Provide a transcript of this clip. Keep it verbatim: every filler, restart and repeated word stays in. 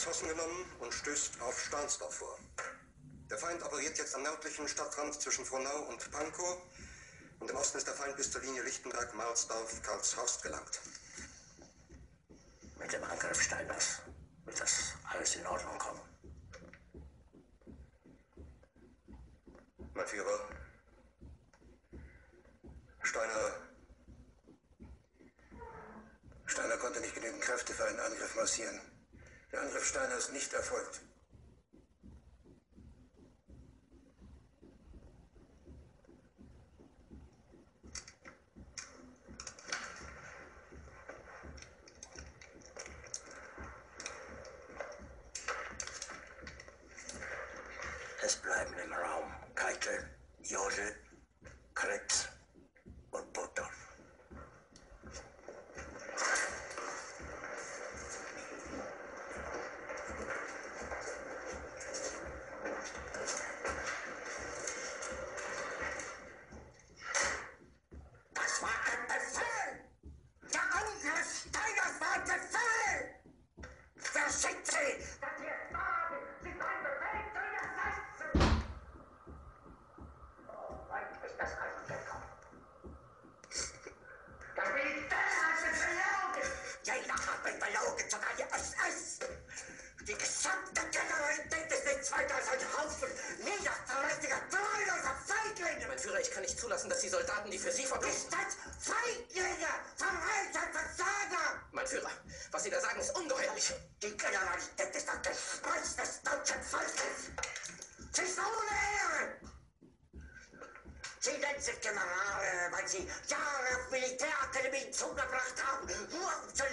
Zossen genommen und stößt auf Stahnsdorf vor. Der Feind operiert jetzt am nördlichen Stadtrand zwischen Frohnau und Pankow und im Osten ist der Feind bis zur Linie Lichtenberg-Marsdorf-Karlshorst gelangt. Mit dem Angriff Steiners wird das alles in Ordnung kommen. Mein Führer, Steiner... Steiner konnte nicht genügend Kräfte für einen Angriff massieren. Der Angriff Steiner ist nicht erfolgt. Es bleiben im Raum Keitel, Jodl, Krebs und Buttorf. Das war ein Befehl! Der Angriff Steiners war ein Befehl! Wer schickt Sie? Das hier Fragen sind ein Befehl zu widersetzen! So weit ist das also gekommen. Das Militär hat mich belogen! Jeder hat mich belogen, sogar die S S! Die gesamte Generalität ist nichts weiter als ein Haufen niederträchtiger, treuloser Feiglinge! Mein Führer, ich kann nicht zulassen, dass die Soldaten, die für Sie verbringen... Ist das Feiglinge! Verreiter, Versager! Mein Führer, was Sie da sagen, ist ungeheuerlich. Die Generalität ist das Gespenst des deutschen Volkes! Sie ist ohne Ehre! Sie nennen sich Generale, weil Sie Jahre auf Militärakademien zugebracht haben, nur um zu